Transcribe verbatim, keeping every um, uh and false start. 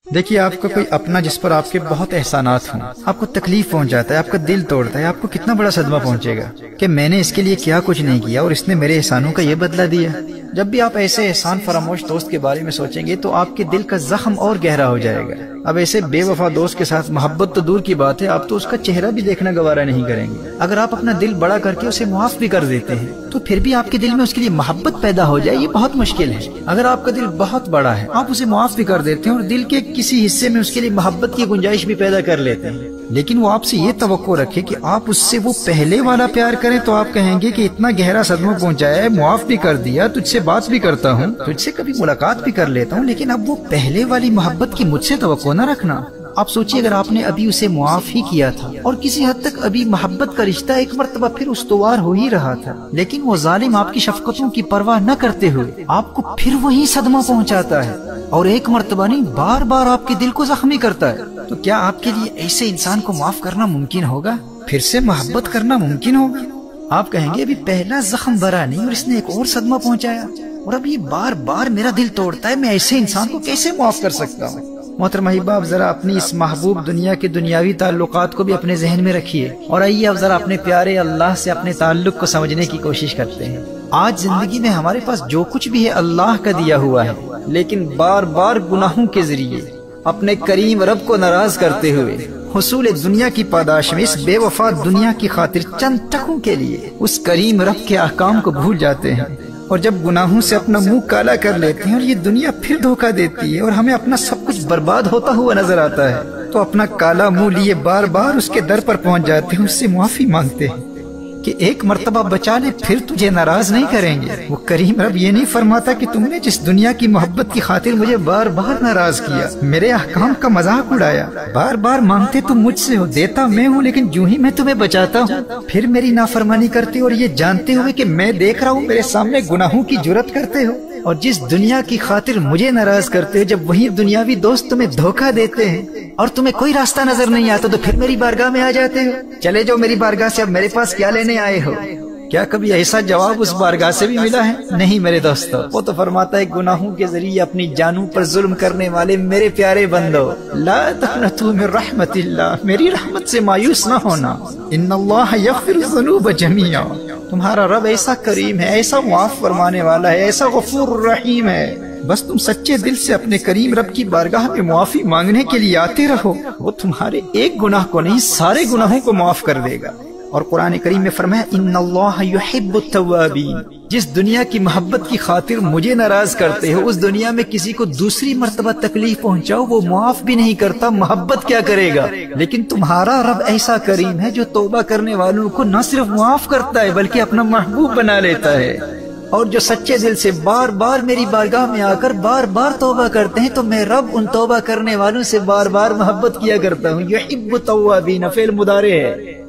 دیکھیے، آپ کا کوئی اپنا جس پر آپ کے بہت احسانات ہوں، آپ کو تکلیف پہنچ جاتا ہے، آپ کا دل توڑتا ہے، آپ کو کتنا بڑا صدمہ پہنچے گا کہ میں نے اس کے لیے کیا کچھ نہیں کیا اور اس نے میرے احسانوں کا یہ بدلہ دیا۔ جب بھی آپ ایسے احسان فراموش دوست کے بارے میں سوچیں گے تو آپ کے دل کا زخم اور گہرا ہو جائے گا۔ اب ایسے بے وفا دوست کے ساتھ محبت تو دور کی بات ہے، آپ تو اس کا چہرہ بھی دیکھنا گوارا نہیں کریں گے۔ اگر آپ اپنا دل بڑا کر کے اسے معاف بھی کر دیتے ہیں تو پھر بھی آپ کے دل میں اس کے لیے محبت پیدا ہو جائے، یہ بہت مشکل ہے۔ اگر آپ کا دل بہت بڑا ہے، آپ اسے معاف بھی کر دیتے ہیں اور دل کے کسی حصے میں اس کے لیے محبت کی گنجائش بھی پیدا کر لیتے ہیں، لیکن وہ آپ سے یہ توقع رکھے کہ آپ اس سے وہ پہلے والا پیار کریں تو آپ کہیں گے کہ اتنا گہرا صدمہ پہنچایا ہے، معاف بھی کر دیا، تجھ سے بات بھی کرتا ہوں، تجھ سے کبھی ملاقات بھی کر لیتا ہوں، لیکن اب وہ پہلے والی محبت کی مجھ سے توقع نہ رکھنا۔ آپ سوچئے اگر آپ نے ابھی اسے معاف ہی کیا تھا اور کسی حد تک ابھی محبت کا رشتہ ایک مرتبہ پھر استوار ہو ہی رہا تھا، لیکن وہ ظالم آپ کی شفقتوں کی پرواہ نہ کرتے ہوئے آپ کو پھر وہی صدمہ پہنچاتا ہے اور ایک مرتبہ نہیں بار بار آپ کے دل کو زخمی کرتا ہے، تو کیا آپ کے لیے ایسے انسان کو معاف کرنا ممکن ہوگا؟ پھر سے محبت کرنا ممکن ہوگا؟ آپ کہیں گے ابھی پہلا زخم بھرا نہیں اور اس نے ایک اور صدمہ پہنچایا اور اب یہ بار بار میرا دل توڑتا ہے، میں ایسے انسان کو کیسے معاف کر سکتا ہوں؟ محترم احباب، ذرا اپنی اس محبوب دنیا کے دنیاوی تعلقات کو بھی اپنے ذہن میں رکھیے اور آئیے اب ذرا اپنے پیارے اللہ سے اپنے تعلق کو سمجھنے کی کوشش کرتے ہیں۔ آج زندگی میں ہمارے پاس جو کچھ بھی ہے اللہ کا دیا ہوا ہے، لیکن بار بار گناہوں کے ذریعے اپنے کریم رب کو ناراض کرتے ہوئے حصول دنیا کی پاداش میں اس بے وفا دنیا کی خاطر چند ٹکوں کے لیے اس کریم رب کے احکام کو بھول جاتے ہیں، اور جب گناہوں سے اپنا منہ کالا کر لیتے ہیں اور یہ دنیا پھر دھوکہ دیتی ہے اور ہمیں اپنا سب کچھ برباد ہوتا ہوا نظر آتا ہے، تو اپنا کالا منہ لیے بار بار اس کے در پر پہنچ جاتے ہیں، اس سے معافی مانگتے ہیں کہ ایک مرتبہ بچا لے، پھر تجھے ناراض نہیں کریں گے۔ وہ کریم رب یہ نہیں فرماتا کہ تم نے جس دنیا کی محبت کی خاطر مجھے بار بار ناراض کیا، میرے احکام کا مذاق اڑایا، بار بار مانگتے تم مجھ سے ہو، دیتا میں ہوں، لیکن جو ہی میں تمہیں بچاتا ہوں پھر میری نافرمانی کرتے ہو، اور یہ جانتے ہوئے کہ میں دیکھ رہا ہوں میرے سامنے گناہوں کی جرات کرتے ہو، اور جس دنیا کی خاطر مجھے ناراض کرتے ہو، جب وہی دنیاوی دوست تمہیں دھوکہ دیتے ہیں اور تمہیں کوئی راستہ نظر نہیں آتا تو پھر میری بارگاہ میں آ جاتے ہو۔ چلے جاؤ میری بارگاہ سے، اب میرے پاس کیا لینے آئے ہو؟ کیا کبھی ایسا جواب اس بارگاہ سے بھی ملا ہے؟ نہیں میرے دوستو، وہ تو فرماتا ہے گناہوں کے ذریعے اپنی جانوں پر ظلم کرنے والے میرے پیارے بندو، لا تقنطوا من رحمت اللہ، میری رحمت سے مایوس نہ ہونا، ان اللہ یغفر الذنوب جميعا، تمہارا رب ایسا کریم ہے، ایسا معاف فرمانے والا ہے، ایسا غفور رحیم ہے، بس تم سچے دل سے اپنے کریم رب کی بارگاہ میں معافی مانگنے کے لیے آتے رہو، وہ تمہارے ایک گناہ کو نہیں سارے گناہوں کو معاف کر دے گا۔ اور قرآن کریم میں فرمایا ان اللہ یحب التوابین، جس دنیا کی محبت کی خاطر مجھے ناراض کرتے ہو، اس دنیا میں کسی کو دوسری مرتبہ تکلیف پہنچاؤ وہ معاف بھی نہیں کرتا، محبت کیا کرے گا؟ لیکن تمہارا رب ایسا کریم ہے جو توبہ کرنے والوں کو نہ صرف معاف کرتا ہے بلکہ اپنا محبوب بنا لیتا ہے، اور جو سچے دل سے بار بار میری بارگاہ میں آ کر بار بار توبہ کرتے ہیں تو میں رب ان توبہ کرنے والوں سے بار بار محبت کیا کرتا ہوں۔ یحب التوابین فعل مضارع ہے،